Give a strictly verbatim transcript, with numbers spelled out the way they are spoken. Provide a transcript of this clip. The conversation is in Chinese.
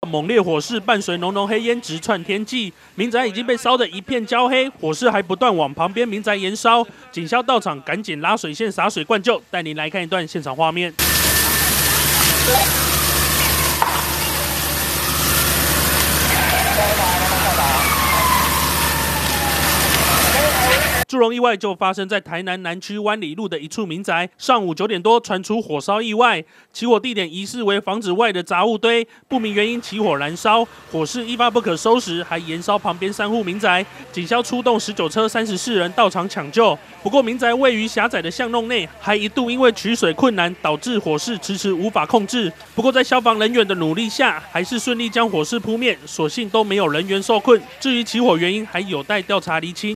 猛烈火势伴随浓浓黑烟直窜天际，民宅已经被烧得一片焦黑，火势还不断往旁边民宅延烧。警消到场，赶紧拉水线洒水灌救。带您来看一段现场画面。祝融意外就发生在台南南区湾里路的一处民宅，上午九点多传出火烧意外，起火地点疑似为房子外的杂物堆，不明原因起火燃烧，火势一发不可收拾，还延烧旁边三户民宅。警消出动十九车三十四人到场抢救，不过民宅位于狭窄的巷弄内，还一度因为取水困难，导致火势迟迟无法控制。不过在消防人员的努力下，还是顺利将火势扑灭，所幸都没有人员受困。至于起火原因，还有待调查厘清。